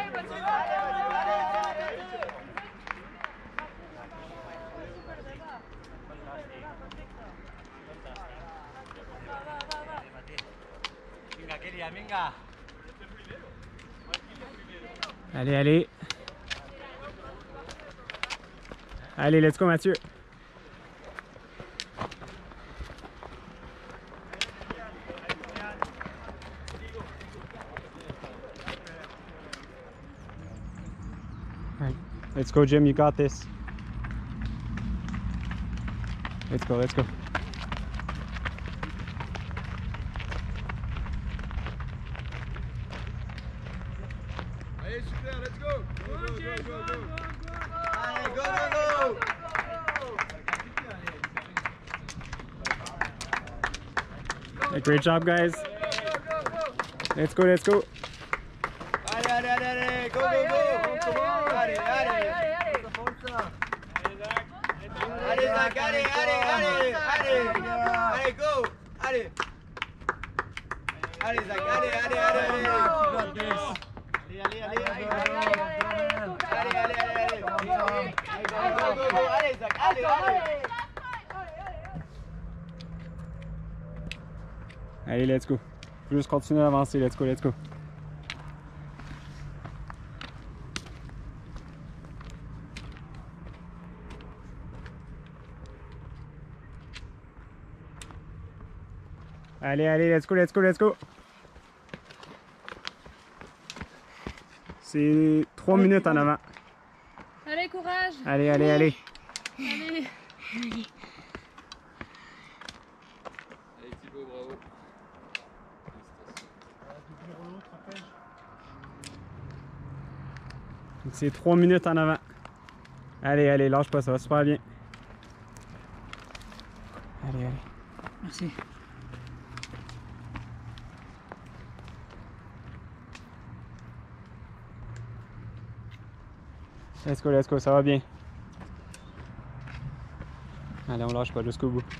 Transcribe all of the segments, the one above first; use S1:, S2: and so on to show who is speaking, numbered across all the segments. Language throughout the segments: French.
S1: Allez, allez. Allez, let's go, Mathieu. Right. Let's go, Jim. You got this. Let's go, let's go.
S2: Allez, super, let's go. Go, go, go, go, go.
S3: Allez, go, go, go.
S1: Hey, great job, guys. Let's go, let's go.
S3: Allez, allez, allez, allez, go, go, go. Allez, allez. Allez, Zach, allez, allez, allez, allez. Allez, go. Allez. Allez, Zach, allez, allez, allez, allez. Allez, allez, allez, allez. Allez, allez, allez, allez. Go, go, go. Allez, Zach, allez, allez.
S1: Allez, let's go. Juste continuer d'avancer, let's go, let's go. Allez, allez, let's go, let's go, let's go. C'est 3 minutes en avant.
S4: Allez, courage.
S1: Allez, allez, allez.
S4: Allez.
S2: Allez, Thibaut, bravo.
S1: C'est 3 minutes en avant. Allez, allez, lâche pas, ça va super bien. Allez, allez.
S4: Merci.
S1: Let's go, ça va bien. Allez, on lâche pas jusqu'au bout.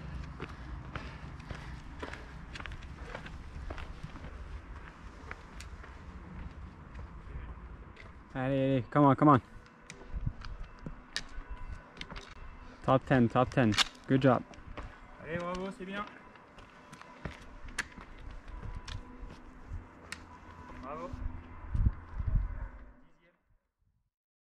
S1: Allez, allez, come on, come on. Top 10, top 10. Good job.
S5: Allez, bravo, c'est bien.